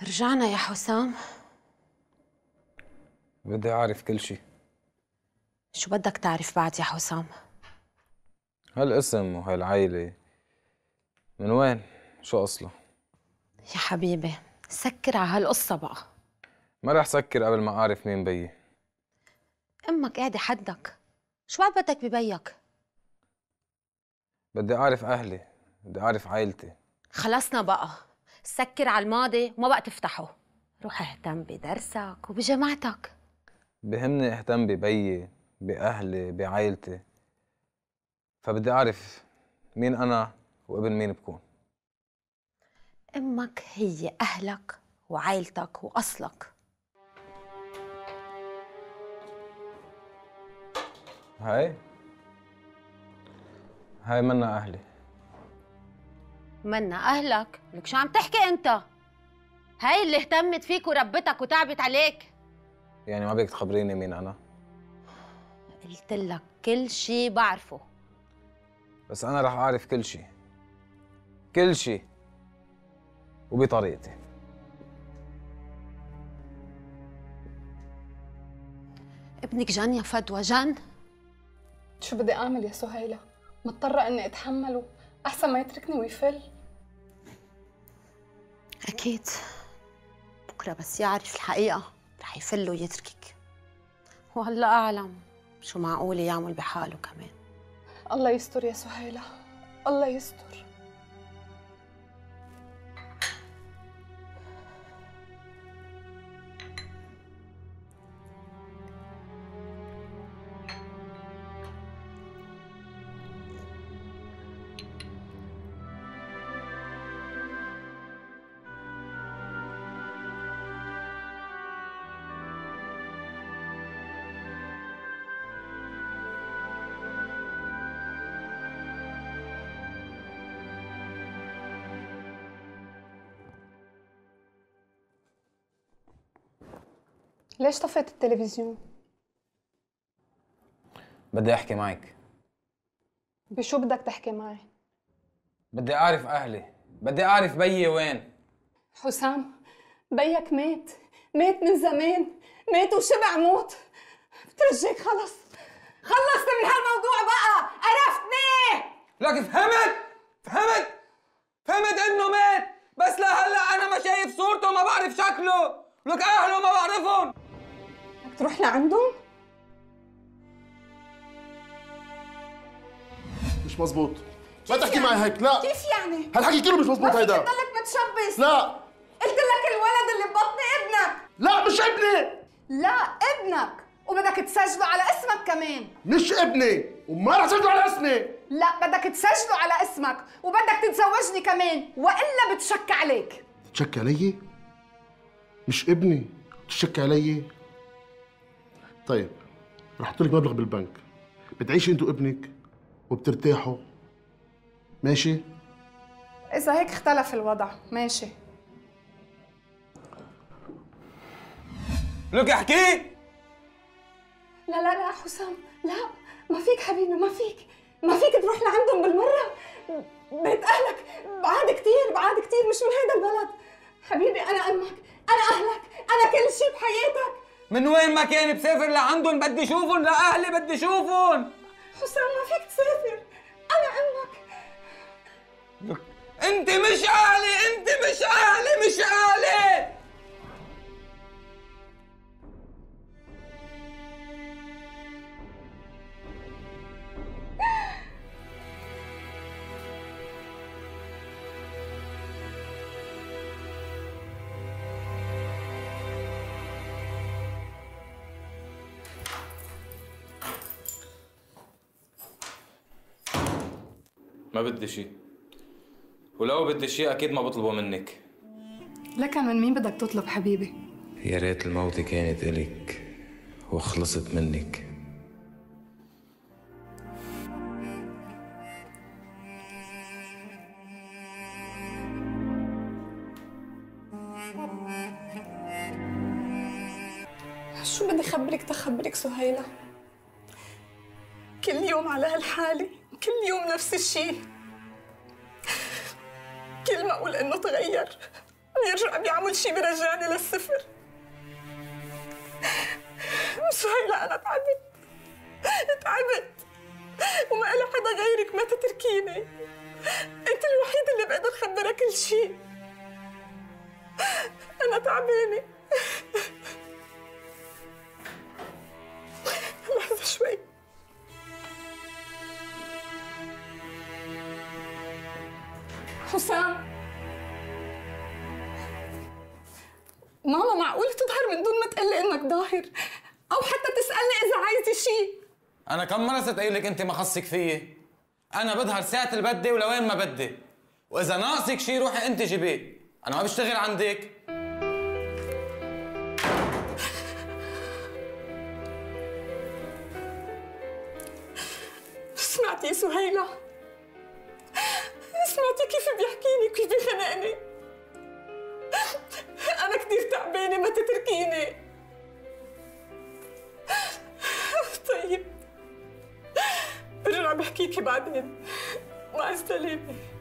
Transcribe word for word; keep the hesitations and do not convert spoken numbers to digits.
رجعنا يا حسام. بدي أعرف كل شيء. شو بدك تعرف بعد يا حسام؟ هالاسم وهالعيلة من وين؟ شو أصله؟ يا حبيبي سكر على هالقصة بقى. ما رح سكر قبل ما أعرف مين بيي. أمك قاعدة حدك، شو بعد بدك ببيك؟ بدي أعرف أهلي، بدي أعرف عائلتي. خلصنا بقى، سكر على الماضي وما بقى تفتحه. روح اهتم بدرسك وبجامعتك. بهمني اهتم ببيي، بأهلي، بعائلتي. فبدي أعرف مين أنا وابن مين بكون. أمك هي أهلك وعائلتك وأصلك. هاي هاي منا أهلي. منا أهلك؟ لك شو عم تحكي أنت؟ هاي اللي اهتمت فيك وربتك وتعبت عليك. يعني ما بدك تخبريني مين أنا؟ قلت لك كل شي بعرفه. بس أنا رح أعرف كل شي، كل شي، وبطريقتي. ابنك جن يا فدوى، جن. شو بدي أعمل يا سهيلة؟ مضطرة إني أتحمله، أحسن ما يتركني ويفل. أكيد بكرة بس يعرف الحقيقة رح يفل ويتركك. وهلا أعلم شو معقول يعمل بحاله كمان. الله يستر يا سهيلة، الله يستر. ليش طفيت التلفزيون؟ بدي أحكي معك. بشو بدك تحكي معي؟ بدي أعرف أهلي، بدي أعرف بيي وين. حسام، بيك مات، مات من زمان، مات وشبع موت. بترجيك خلص، خلصت من هالموضوع بقى، قرفتني. لك فهمت؟ فهمت؟ فهمت إنه مات، بس لهلا أنا ما شايف صورته وما بعرف شكله، لك أهله ما بعرفهم. بدك تروح لعندهم؟ مش مزبوط. ما تحكي معي هيك، لا. كيف يعني؟ هالحكي كله مش مزبوط هيدا. ما فيك تضلك متشبث. لا. قلت لك الولد اللي ببطني ابنك. لا مش ابني. لا ابنك، وبدك تسجله على اسمك كمان. مش ابني، وما رح اسجله على اسمي. لا بدك تسجله على اسمك، وبدك تتزوجني كمان، والا بتشك عليك. تشك علي؟ مش ابني، تشك علي؟ طيب، رح احط لك مبلغ بالبنك، بتعيشي انت وابنك وبترتاحوا. ماشي؟ إذا هيك اختلف الوضع، ماشي. لك احكي. لا لا لا حسام، لا، ما فيك حبيبي، ما فيك، ما فيك تروح لعندهم بالمرة. بيت أهلك بعاد كتير، بعاد كتير، مش من هيدا البلد. حبيبي أنا أمك، أنا أهلك، أنا كل شيء بحياتك. من وين ما كان بسافر لعندهم، بدي شوفهم، لأهلي بدي شوفهم. حسام ما فيك تسافر، أنا أمك. انت مش اهلي، انت مش اهلي، مش اهلي. ما بدي شيء، ولو بدي شيء اكيد ما بطلبه منك. لك من مين بدك تطلب حبيبي؟ يا ريت الموت كانت إلك وخلصت منك. شو بدي خبرك تخبرك سهيلة؟ كل يوم على هالحالة، كل يوم نفس الشيء. كل ما أقول إنه تغير بيرجع بيعمل شي بيرجعني للصفر. سهيلة أنا تعبت تعبت وما إلي حدا غيرك، ما تتركيني، أنت الوحيد اللي بقدر خبرك كل شي. أنا تعبانة. لحظة شوي. حسام، ماما معقول تظهر من دون ما تقلي انك ظاهر، او حتى تسالني اذا عايزه شيء؟ انا كم مره صرت اقول لك انت ما خصك فيي؟ انا بظهر ساعه اللي بدي ولوين ما بدي، واذا ناقصك شيء روحي انت جيبيه، انا ما بشتغل عندك. سمعتي سهيلة؟ سمعتي كيف بيحكيني كيف بيخنقني؟ أنا كثير تعبانة، ما تتركيني. طيب برجع بحكيكي بعدين. مع السلامة.